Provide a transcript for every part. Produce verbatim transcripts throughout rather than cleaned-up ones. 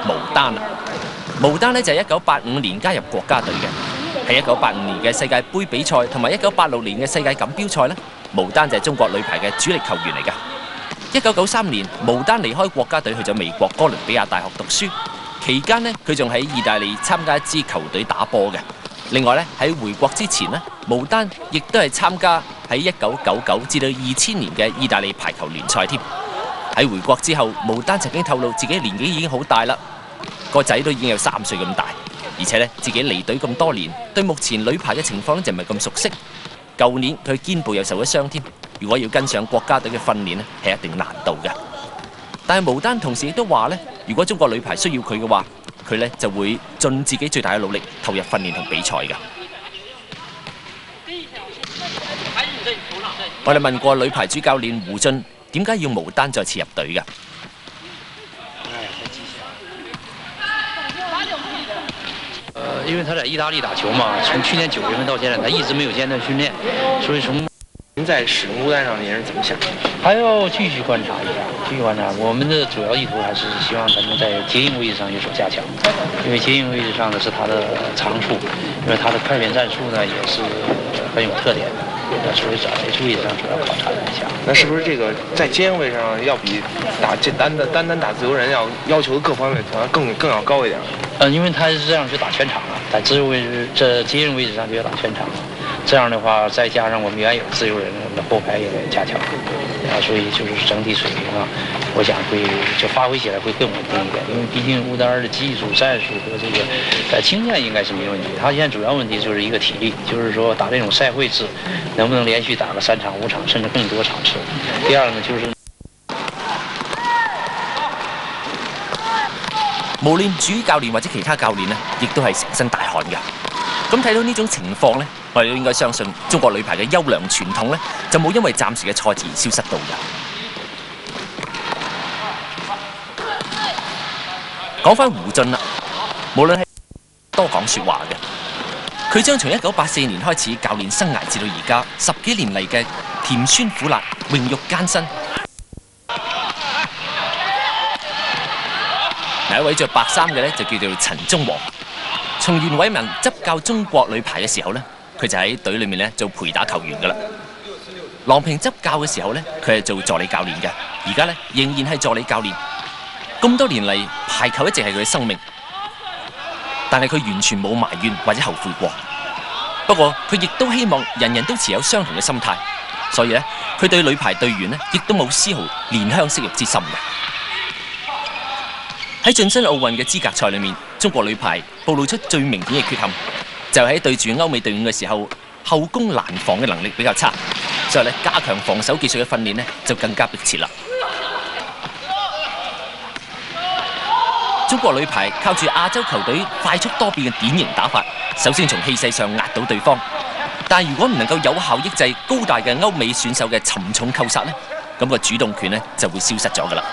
毛丹啦。毛丹呢就係一九八五年加入國家隊嘅，喺一九八五年嘅世界盃比賽同埋一九八六年嘅世界錦標賽呢，毛丹就係中國女排嘅主力球員嚟㗎。一九九三年，毛丹離開國家隊去咗美國哥倫比亞大學讀書，期間呢，佢仲喺意大利參加一支球隊打波嘅。另外咧，喺回國之前呢，毛丹亦都係參加喺一九九九至到二千年嘅意大利排球聯賽添。喺回國之後，毛丹曾經透露自己年紀已經好大啦，個仔都已經有三歲咁大，而且咧自己離隊咁多年，對目前女排嘅情況咧就唔係咁熟悉。舊年佢肩部又受咗傷添，如果要跟上國家隊嘅訓練呢，係一定難度嘅。但係毛丹同時亦都話咧，如果中國女排需要佢嘅話，佢咧就會盡自己最大嘅努力投入訓練同比賽㗎。我哋問過女排主教練胡俊，點解要毛丹再次入隊㗎？ 呃，因為他在意大利打球嘛，從去年九月份到現在，他一直沒有間斷訓練，所以從您在使用孤單上，您是怎麼想的？ 還要繼續觀察一下，繼續觀察。我們的主要意圖還是希望他能在接應位置上有所加強，因為接應位置上呢是他的長處，因為他的快點戰術呢也是很有特點的，所以在這位置上主要考察一下。 那是不是這個在接應位置上要比打單單單單打自由人要要求各方面可能更更要高一點？ 呃，因為他是這樣去打全場了，在自由位置這接應位置上就要打全場了。這樣的話，再加上我們原有自由人的後排也加強，啊，所以就是整體水平啊，我想會就發揮起來會更穩定一點。因為畢竟吳丹兒的技術、戰術和這個呃經驗應該是沒問題。他現在主要問題就是一個體力，就是說打這種賽會制，能不能連續打個三場、五場甚至更多場次。第二呢，就是無論主教練或者其他教練呢，亦都係成身大汗㗎。咁睇到呢種情況呢，我哋都應該相信中國女排嘅優良傳統呢，就冇因為暫時嘅挫折而消失到嘅。講翻胡俊啦，無論係多講説話嘅，佢將從一九八四年開始教練生涯至到而家十幾年嚟嘅甜酸苦辣、榮辱艱辛。第一位着白衫嘅呢，就叫做陳忠和。從袁偉民執教中國女排嘅時候呢，佢就喺隊裏面咧做陪打球員噶啦。郎平執教嘅時候呢，佢係做助理教練嘅，而家呢，仍然係助理教練。咁多年嚟，排球一直係佢嘅生命，但係佢完全冇埋怨或者後悔過。不過佢亦都希望人人都持有相同嘅心態，所以呢，佢對女排隊員呢，亦都冇絲毫憐香惜玉之心嘅。喺晉身奧運嘅資格賽裏面，中國女排暴露出最明顯嘅缺陷，就喺對住歐美隊伍嘅時候，後攻攔防嘅能力比較差，所以咧加強防守技術嘅訓練呢就更加迫切啦。中國女排靠住亞洲球隊快速多變嘅典型打法，首先從氣勢上壓倒對方，但係如果唔能夠有效抑制高大嘅歐美選手嘅沉重扣殺呢，咁個主動權呢就會消失咗噶啦。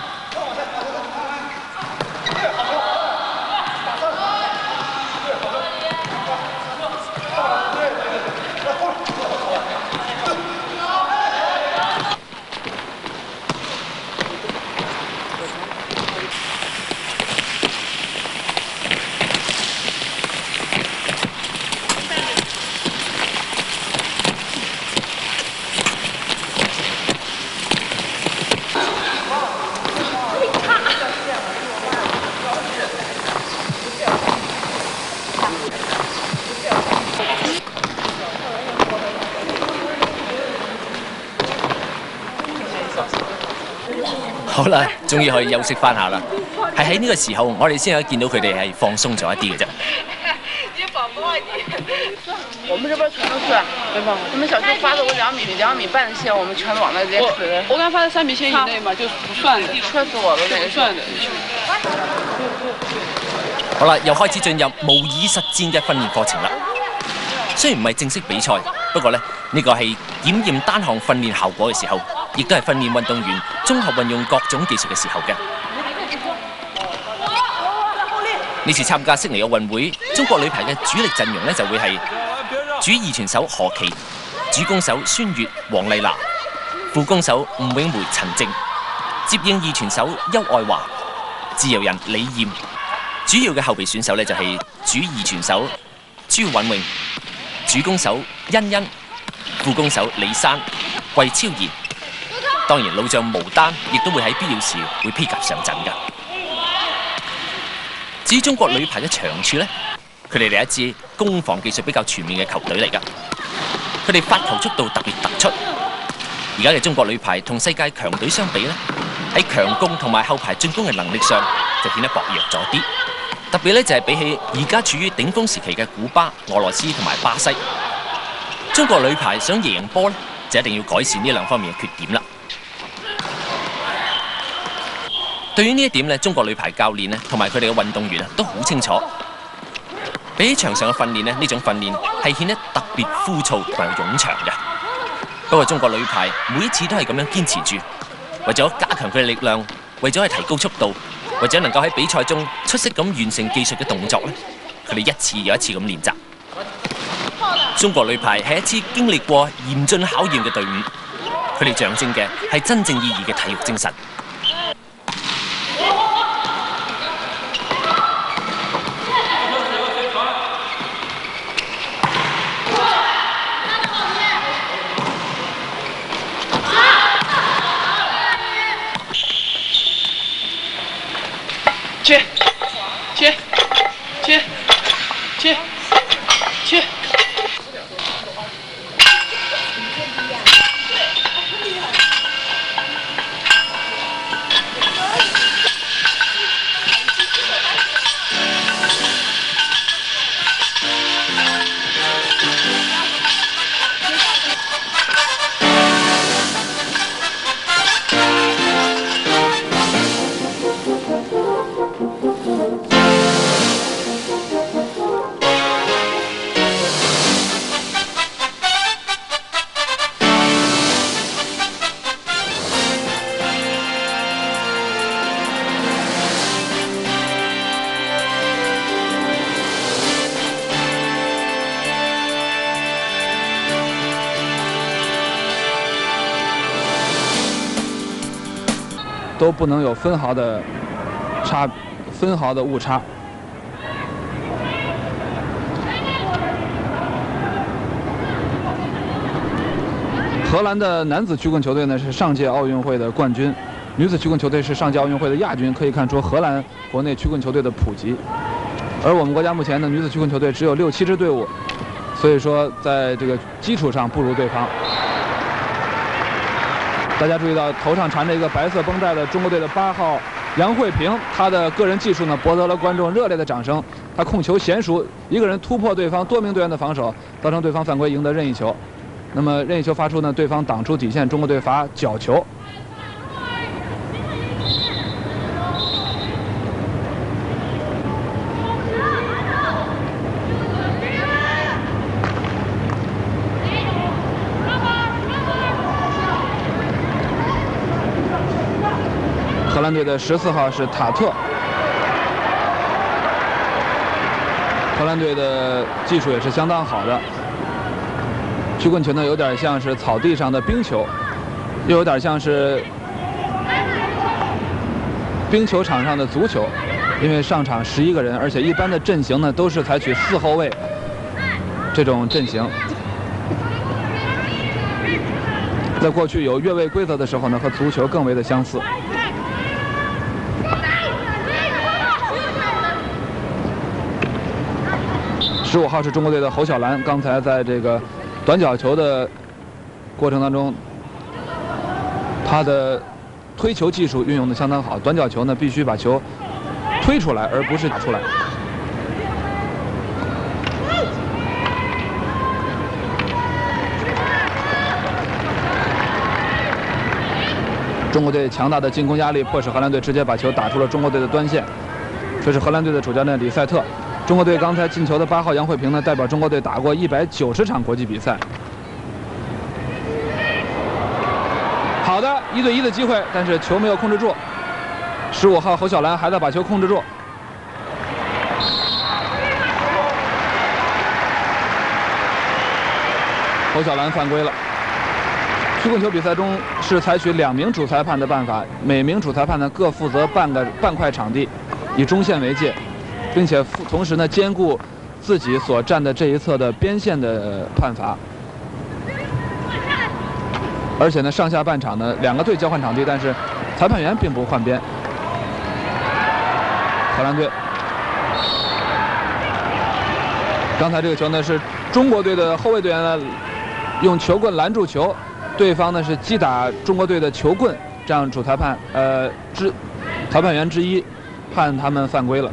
好啦，終於可以休息翻下啦。係喺呢個時候，我哋先可以見到佢哋係放鬆咗一啲嘅啫。 我們這邊全都是，你們小區發的我兩米兩米半的線，我們全往那邊推。 我剛發的三米線以內嘛，就不算的。 戳死我了，那個算的。 好啦，又開始進入模擬實戰嘅訓練課程啦。雖然唔係正式比賽，不過呢，呢個係檢驗單項訓練效果嘅時候，亦都係訓練運動員綜合運用各種技術嘅時候嘅。呢次參加悉尼奧運會，中國女排嘅主力陣容呢就會係主二傳手何琪、主攻手孫悅、黃麗娜、副攻手吳詠梅、陳靜、接應二傳手邱愛華、 自由人李豔。主要嘅後備選手咧就係主二傳手朱允穎、主攻手欣欣、副攻手李珊、季超然。當然老將毛丹亦都會喺必要時會披甲上陣㗎。至於中國女排嘅長處呢，佢哋係一支攻防技術比較全面嘅球隊嚟㗎。佢哋發球速度特別突出。而家嘅中國女排同世界強隊相比呢，喺強攻同埋後排進攻嘅能力上就顯得薄弱咗啲。特別咧就係比起而家處於頂峰時期嘅古巴、俄羅斯同埋巴西，中國女排想贏波咧，就一定要改善呢兩方面嘅缺點啦。對於呢一點咧，中國女排教練咧同埋佢哋嘅運動員啊都好清楚。比起場上嘅訓練咧，呢種訓練係顯得特別枯燥同埋冗長嘅。不過中國女排每一次都係咁樣堅持住，為咗加強佢嘅力量，為咗係提高速度，為咗能夠喺比賽中出色咁完成技術嘅動作咧，佢哋一次又一次咁練習。中國女排係一支經歷過嚴峻考驗嘅隊伍，佢哋象徵嘅係真正意義嘅體育精神。 切，切，切，切，切。 都不能有分毫的差，分毫的误差。荷兰的男子曲棍球队呢是上届奥运会的冠军，女子曲棍球队是上届奥运会的亚军，可以看出荷兰国内曲棍球队的普及。而我们国家目前呢，女子曲棍球队只有六七支队伍，所以说在这个基础上不如对方。大家注意到头上缠着一个白色绷带的中国队的八号杨慧萍，她的个人技术呢博得了观众热烈的掌声。她控球娴熟，一个人突破对方多名队员的防守，造成对方犯规，赢得任意球。那么任意球发出呢，对方挡出底线，中国队罚角球。荷兰队的十四号是塔特。荷兰队的技术也是相当好的。曲棍球呢，有点像是草地上的冰球，又有点像是冰球场上的足球，因为上场十一个人，而且一般的阵型呢都是采取四后卫这种阵型。在过去有越位规则的时候呢，和足球更为的相似。十五号是中国队的侯晓兰，刚才在这个短角球的过程当中，他的推球技术运用的相当好。短角球呢，必须把球推出来，而不是打出来。中国队强大的进攻压力迫使荷兰队直接把球打出了中国队的端线。这是荷兰队的主教练里塞特。中国队刚才进球的八号杨慧萍呢，代表中国队打过一百九十场国际比赛。好的，一对一的机会，但是球没有控制住。十五号侯晓兰还在把球控制住。侯晓兰犯规了。 曲棍球比赛中是采取两名主裁判的办法，每名主裁判呢各负责半个半块场地，以中线为界，并且同时呢兼顾自己所站的这一侧的边线的判罚。而且呢，上下半场呢两个队交换场地，但是裁判员并不换边。荷兰队，刚才这个球呢是中国队的后卫队员呢用球棍拦住球，对方呢是击打中国队的球棍，这样主裁判呃之裁判员之一判他们犯规了。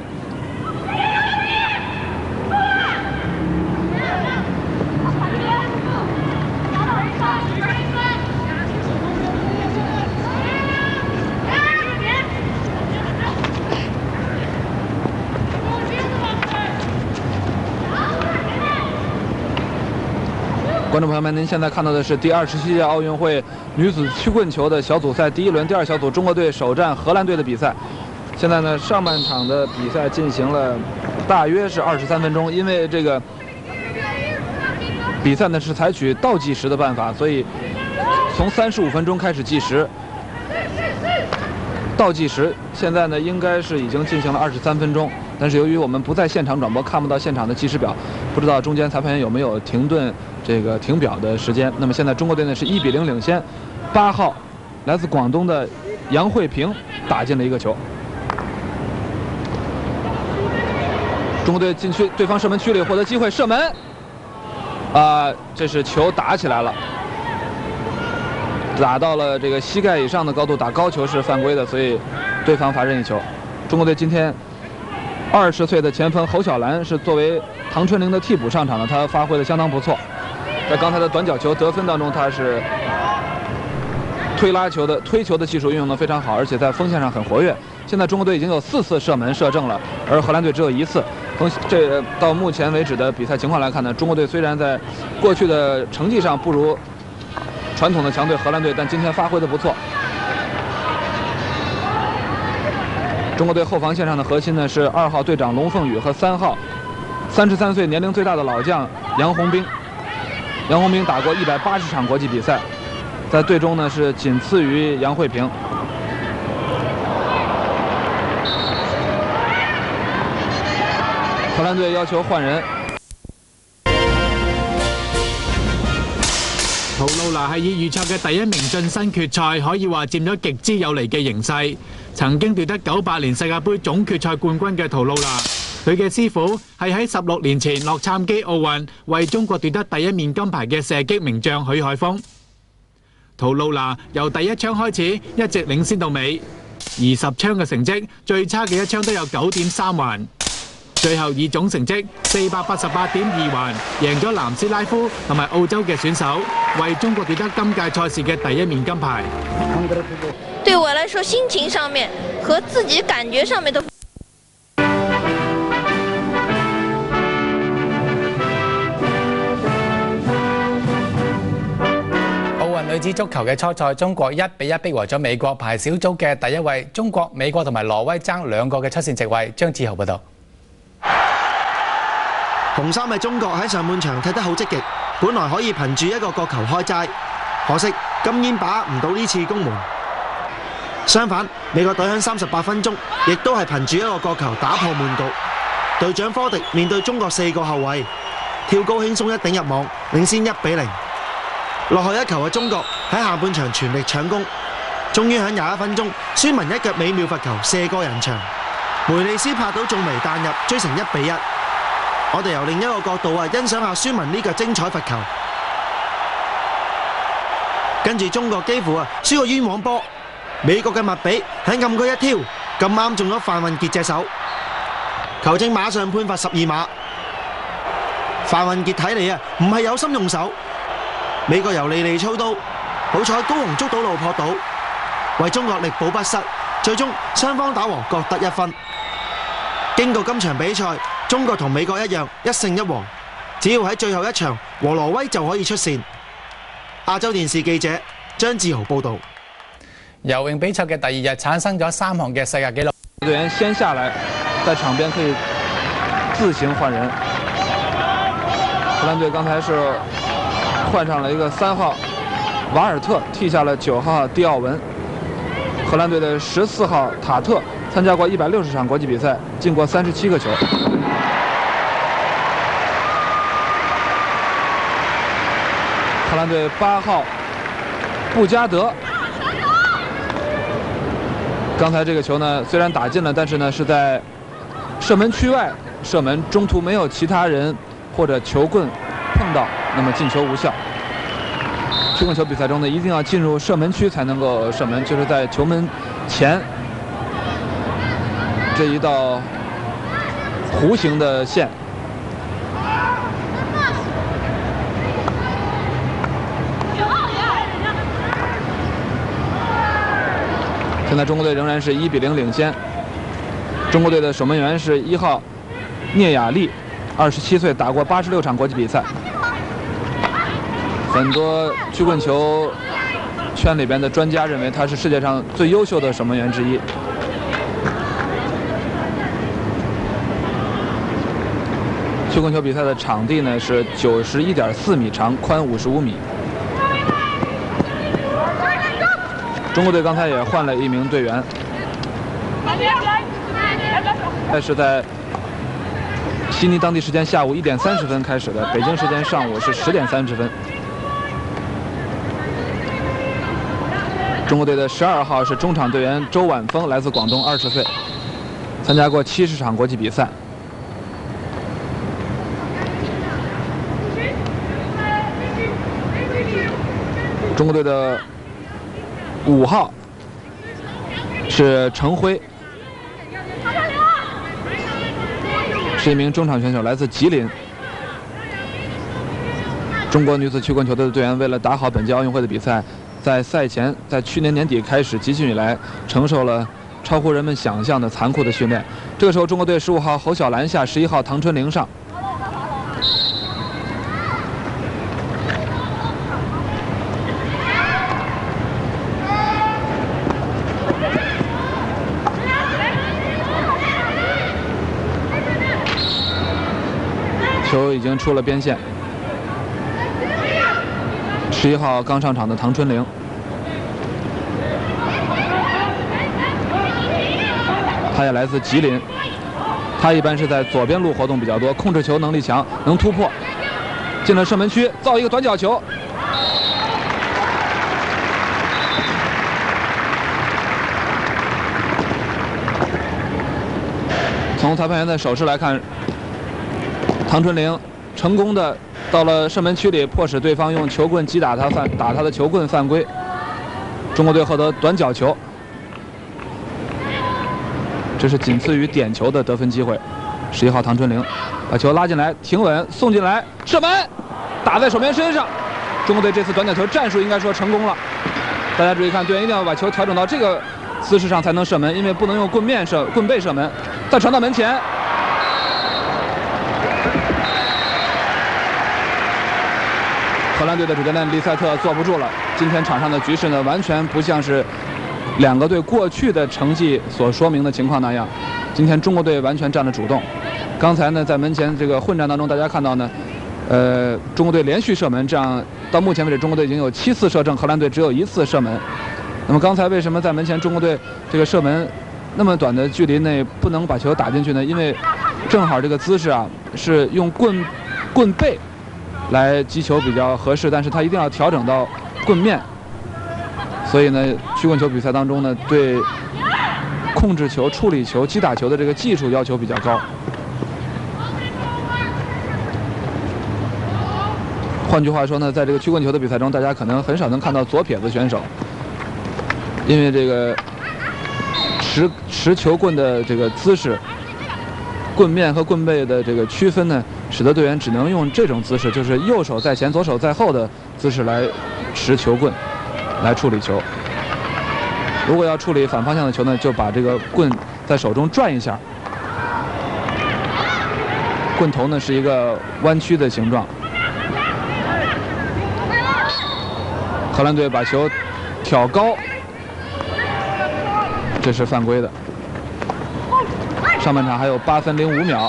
观众朋友们，您现在看到的是第二十七届奥运会女子曲棍球的小组赛第一轮第二小组中国队首战荷兰队的比赛。现在呢，上半场的比赛进行了大约是二十三分钟，因为这个比赛呢是采取倒计时的办法，所以从三十五分钟开始计时。倒计时现在呢应该是已经进行了二十三分钟，但是由于我们不在现场转播，看不到现场的计时表，不知道中间裁判员有没有停顿这个停表的时间。那么现在中国队呢是一比零领先，八号来自广东的杨慧萍打进了一个球。中国队禁区对方射门区里获得机会射门，啊、呃，这是球打起来了。打到了这个膝盖以上的高度，打高球是犯规的，所以对方罚任意球。中国队今天二十岁的前锋侯晓兰是作为唐春玲的替补上场的，他发挥的相当不错。在刚才的短角球得分当中，他是推拉球的推球的技术运用得非常好，而且在锋线上很活跃。现在中国队已经有四次射门射正了，而荷兰队只有一次。从这到目前为止的比赛情况来看呢，中国队虽然在过去的成绩上不如传统的强队荷兰队，但今天发挥的不错。中国队后防线上的核心呢是二号队长龙凤宇和三号三十三岁年龄最大的老将杨洪兵。杨洪兵打过一百八十场国际比赛，在队中呢是仅次于杨慧萍。荷兰队要求换人。 圖魯拿係以預測嘅第一名晉身決賽，可以話佔咗極之有利嘅形勢。曾經奪得九八年世界盃總決賽冠軍嘅圖魯拿，佢嘅師傅係喺十六年前洛杉磯奧運為中國奪得第一面金牌嘅射擊名將許海峰。圖魯拿由第一槍開始一直領先到尾，而十槍嘅成績最差嘅一槍都有九點三環。最後以總成績四百八十八點二環贏咗南斯拉夫同埋澳洲嘅選手，為中國奪得今屆賽事嘅第一面金牌。 對我來說，心情上面和自己感覺上面都。 奧運女子足球嘅初賽，中國一比一逼和咗美國，排小組嘅第一位。中國、美國同埋挪威爭兩個嘅出線席位。張志豪報導。 紅衫嘅中國喺上半場踢得好積極，本來可以憑住一個角球開齋，可惜金煙把握唔到呢次攻門。相反，美國隊喺三十八分鐘亦都係憑住一個角球打破悶局。隊長科迪面對中國四個後衞，跳高輕鬆一頂入網，領先一比零。落後一球嘅中國喺下半場全力搶攻，終於喺廿一分鐘，孫文一腳美妙罰球射過人牆，梅利斯拍到仲未彈入，追成一比一。我哋由另一個角度啊，欣賞下孫文呢個精彩罰球。跟住中國幾乎啊輸個冤枉波，美國嘅麥比喺禁區一挑，咁啱中咗范雲傑隻手，球證馬上判罰十二碼。范雲傑睇嚟啊唔係有心用手，美國由利利操刀，好彩高雄捉到路撲到，為中國力保不失，最終雙方打和各得一分。經過今場比賽，中國同美國一樣一勝一和，只要喺最後一場和挪威就可以出線。亞洲電視記者張志豪報導。 游泳比賽嘅第二日產生咗三項嘅世界紀錄。 隊員先下來，在場邊可以自行換人。荷蘭隊剛才是換上了一個三號瓦尔特替下了九号蒂奥文。荷兰队的十四号塔特参加过一百六十场国际比赛，进过三十七个球。荷兰队八号布加德，刚才这个球呢虽然打进了，但是呢是在射门区外射门，中途没有其他人或者球棍碰到，那么进球无效。曲棍球比赛中呢，一定要进入射门区才能够射门，就是在球门前这一道弧形的线。现在中国队仍然是一比零领先。中国队的守门员是一号聂雅丽，二十七岁，打过八十六场国际比赛。很多曲棍球圈里边的专家认为他是世界上最优秀的守门员之一。曲棍球比赛的场地呢是九十一点四米长，宽五十五米。中国队刚才也换了一名队员，这是在悉尼当地时间下午一点三十分开始的，北京时间上午是十点三十分。中国队的十二号是中场队员周婉峰，来自广东，二十岁，参加过七十场国际比赛。中国队的五号是程辉，是一名中场选手，来自吉林。中国女子曲棍球队的队员为了打好本届奥运会的比赛，在赛前，在去年年底开始集训以来，承受了超乎人们想象的残酷的训练。这个时候，中国队十五号侯晓兰下，十一号唐春玲上。球已经出了边线。十一号刚上场的唐春玲，他也来自吉林，他一般是在左边路活动比较多，控制球能力强，能突破，进了射门区，造一个短角球。从裁判员的手势来看，唐春玲成功的到了射门区里，迫使对方用球棍击打他犯打他的球棍犯规。中国队获得短角球，这是仅次于点球的得分机会。十一号唐春玲把球拉进来，停稳，送进来，射门，打在守门员身上。中国队这次短角球战术应该说成功了。大家注意看，队员一定要把球调整到这个姿势上才能射门，因为不能用棍面射、棍背射门。再传到门前。荷兰队的主教练利塞特坐不住了。今天场上的局势呢，完全不像是两个队过去的成绩所说明的情况那样。今天中国队完全占了主动。刚才呢，在门前这个混战当中，大家看到呢，呃，中国队连续射门，这样到目前为止，中国队已经有七次射正，荷兰队只有一次射门。那么刚才为什么在门前中国队这个射门那么短的距离内不能把球打进去呢？因为正好这个姿势啊，是用棍棍背来击球比较合适，但是他一定要调整到棍面，所以呢，曲棍球比赛当中呢，对控制球、处理球、击打球的这个技术要求比较高。换句话说呢，在这个曲棍球的比赛中，大家可能很少能看到左撇子选手，因为这个持持球棍的这个姿势，棍面和棍背的这个区分呢，使得队员只能用这种姿势，就是右手在前，左手在后的姿势来持球棍，来处理球。如果要处理反方向的球呢，就把这个棍在手中转一下，棍头呢是一个弯曲的形状。荷兰队把球挑高，这是犯规的。上半场还有八分零五秒。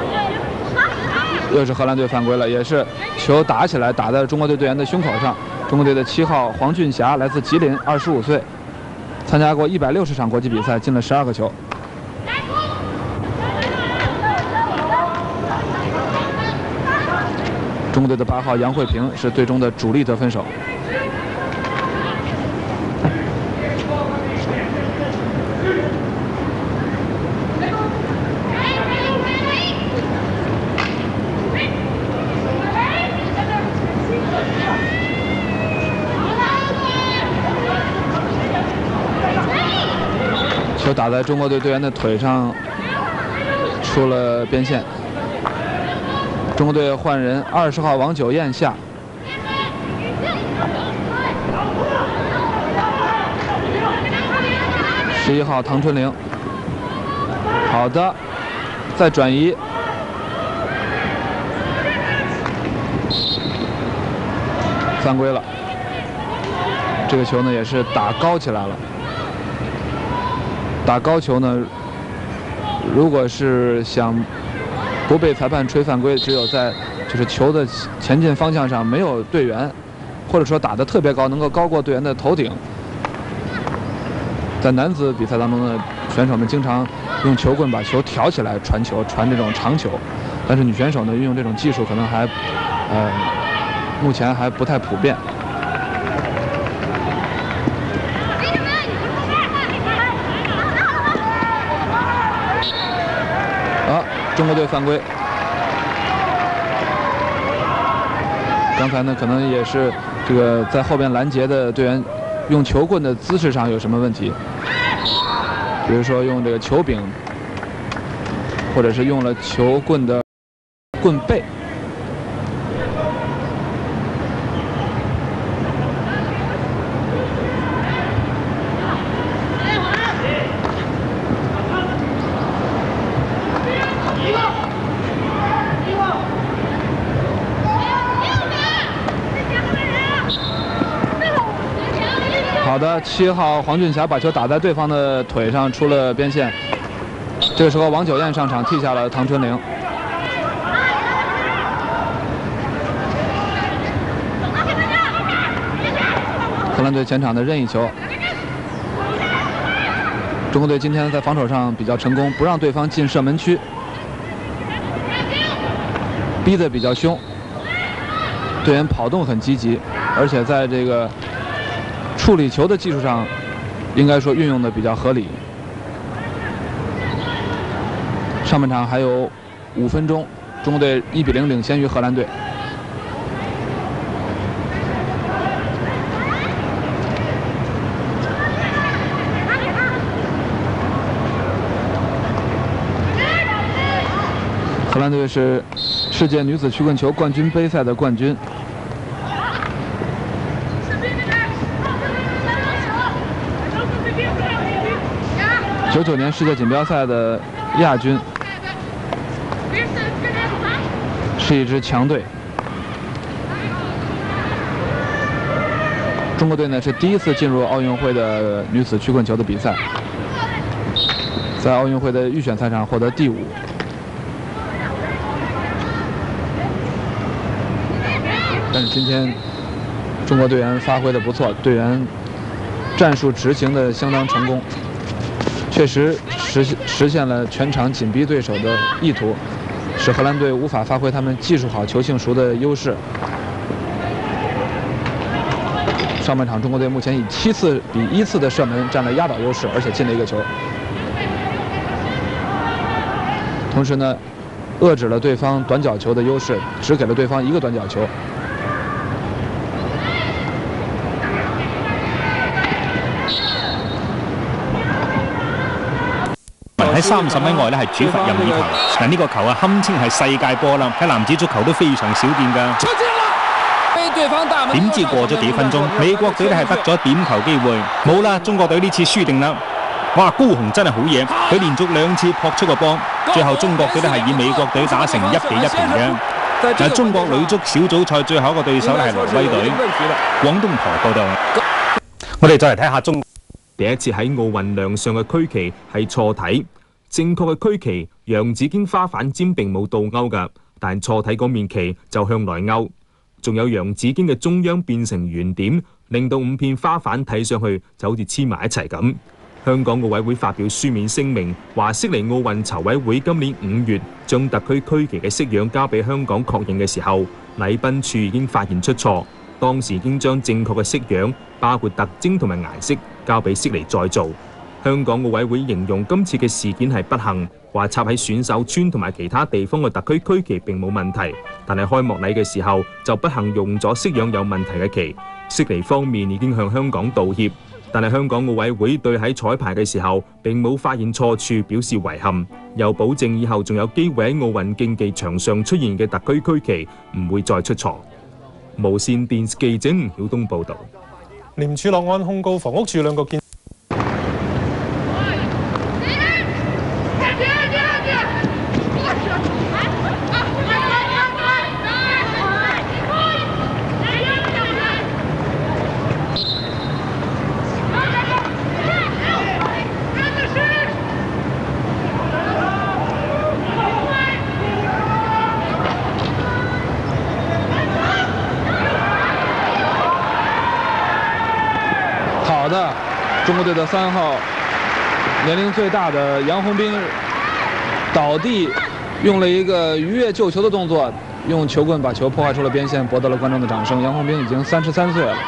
又是荷兰队犯规了，也是球打起来打在中国队队员的胸口上， 中国队的七号黄俊霞来自吉林，二十五岁，参加过一百六十场国际比赛，进了十二个球。中国队的八号杨慧萍是队中的主力得分手。球打在中国队队员的腿上，出了边线。中国队换人，二十号王九燕下，十一号唐春玲。好的，再转移，犯规了。这个球呢也是打高起来了。打高球呢，如果是想不被裁判吹犯规，只有在就是球的前进方向上没有队员，或者说打得特别高，能够高过队员的头顶。在男子比赛当中呢，选手们经常用球棍把球挑起来传球，传这种长球，但是女选手呢运用这种技术可能还呃目前还不太普遍。中国队犯规，刚才呢可能也是这个在后边拦截的队员用球棍的姿势上有什么问题，比如说用这个球柄，或者是用了球棍的棍背。好的，七号黄俊霞把球打在对方的腿上，出了边线。这个时候王九燕上场替下了唐春玲。荷兰队前场的任意球。中国队今天在防守上比较成功，不让对方进射门区，逼得比较凶，队员跑动很积极，而且在这个处理球的技术上，应该说运用的比较合理。上半场还有五分钟，中国队一比零领先于荷兰队。荷兰队是世界女子曲棍球冠军杯赛的冠军。九九年世界锦标赛的亚军，是一支强队。中国队呢是第一次进入奥运会的女子曲棍球的比赛，在奥运会的预选赛上获得第五。但是今天中国队员发挥的不错，队员战术执行的相当成功。确实实实现了全场紧逼对手的意图，使荷兰队无法发挥他们技术好、球性熟的优势。上半场中国队目前以七次比一次的射门占了压倒优势，而且进了一个球。同时呢，遏制了对方短角球的优势，只给了对方一个短角球。 喺三十米外咧係主罰任意球，嗱呢個球啊堪稱係世界波啦，喺男子足球都非常少見㗎。點知過咗幾分鐘，美國隊咧係得咗點球機會，冇啦，中國隊呢次輸定啦。哇，高雄真係好嘢，佢連續兩次撲出個波，最後中國隊咧係以美國隊打成一比一平嘅。嗱，中國女足小組賽最後一個對手咧係挪威隊。廣東台報道。我哋再嚟睇下中第一次喺奧運亮相嘅區旗係錯體。正確嘅區旗洋紫荊花反尖並冇倒勾㗎，但錯體嗰面旗就向內勾。 仲有洋紫荊嘅中央變成圓點，令到五片花瓣睇上去就好似黐埋一齊咁。香港奧委會發表書面聲明，話悉尼奧運籌委會今年五月將特區區旗嘅式樣交俾香港確認嘅時候，禮賓處已經發現出錯，當時已經將正確嘅式樣，包括特徵同埋顏色，交俾悉尼再做。香港奧委會形容今次嘅事件係不幸，話插喺選手村同埋其他地方嘅特區區旗並冇問題，但係開幕禮嘅時候就不幸用咗式樣有問題嘅旗。悉尼方面已經向香港道歉，但係香港奧委會對喺彩排嘅時候並冇發現錯處表示遺憾，又保證以後仲有機會喺奧運競技場上出現嘅特區區旗唔會再出錯。無線電視記者吳曉東報導。 廉署落案控告房屋署兩個建中国队的三号，年龄最大的杨洪兵倒地，用了一个鱼跃救球的动作，用球棍把球破坏出了边线，博得了观众的掌声。杨洪兵已经三十三岁了，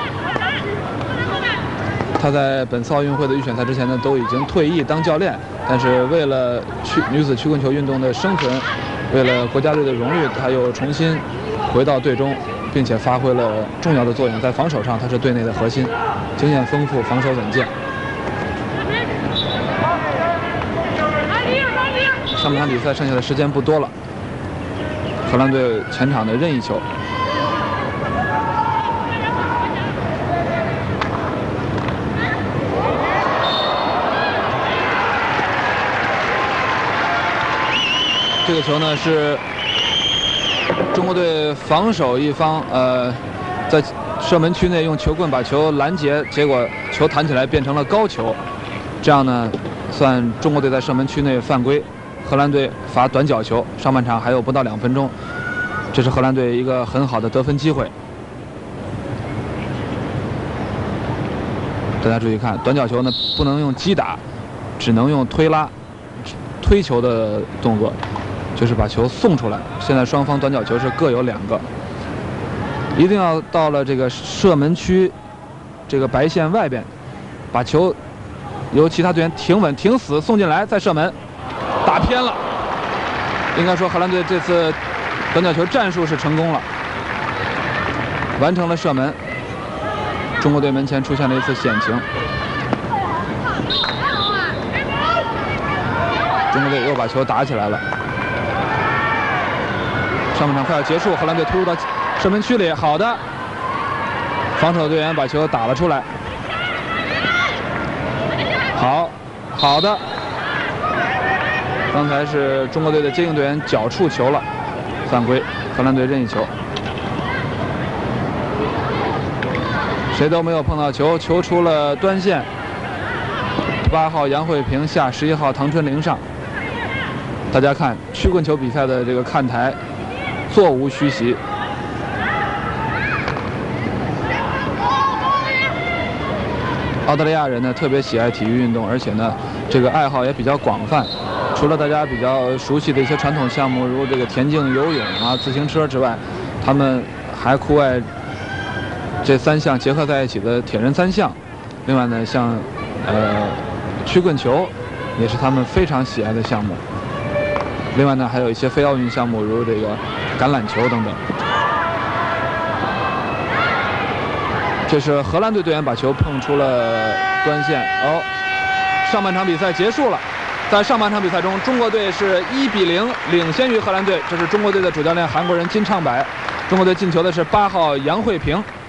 他在本次奥运会的预选赛之前呢，都已经退役当教练，但是为了曲女子曲棍球运动的生存，为了国家队的荣誉，他又重新回到队中，并且发挥了重要的作用。在防守上，他是队内的核心。经验丰富，防守稳健。上半场比赛剩下的时间不多了，荷兰队前场的任意球。这个球呢是中国队防守一方，呃，在射门区内用球棍把球拦截，结果球弹起来变成了高球，这样呢算中国队在射门区内犯规，荷兰队罚短角球。上半场还有不到两分钟，这是荷兰队一个很好的得分机会。大家注意看，短角球呢不能用击打，只能用推拉、推球的动作，就是把球送出来。现在双方短角球是各有两个。一定要到了这个射门区这个白线外边，把球由其他队员停稳停死送进来，再射门，打偏了。应该说荷兰队这次短角球战术是成功了，完成了射门。中国队门前出现了一次险情，中国队又把球打起来了。上半场快要结束，荷兰队突入到射门区里，好的，防守队员把球打了出来，好，好的，刚才是中国队的接应队员脚触球了，犯规，荷兰队任意球，谁都没有碰到球，球出了端线，八号杨慧萍下十一号唐春玲上。大家看曲棍球比赛的这个看台，座无虚席。澳大利亚人呢特别喜爱体育运动，而且呢这个爱好也比较广泛。除了大家比较熟悉的一些传统项目，如这个田径、游泳啊、自行车之外，他们还酷爱这三项结合在一起的铁人三项。另外呢，像呃曲棍球也是他们非常喜爱的项目。另外呢，还有一些非奥运项目，如这个橄榄球等等。这是荷兰队队员把球碰出了端线。哦，上半场比赛结束了。在上半场比赛中，中国队是一比零领先于荷兰队。这是中国队的主教练韩国人金畅柏。中国队进球的是八号杨慧萍。